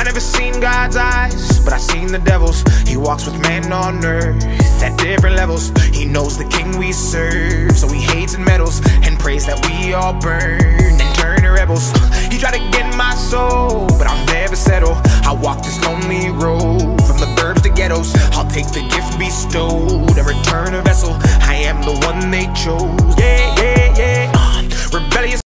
never seen God's eyes, but I seen the devil's. He walks with man on earth at different levels. He knows the king we serve, so he hates and meddles and prays that we all burn and turn to rebels. He tried to get my soul, but I'll never settle. I walk this lonely road from the burbs to ghettos. I'll take the gift bestowed and return a vessel. I am the one they chose. Yeah, yeah, yeah. Rebellious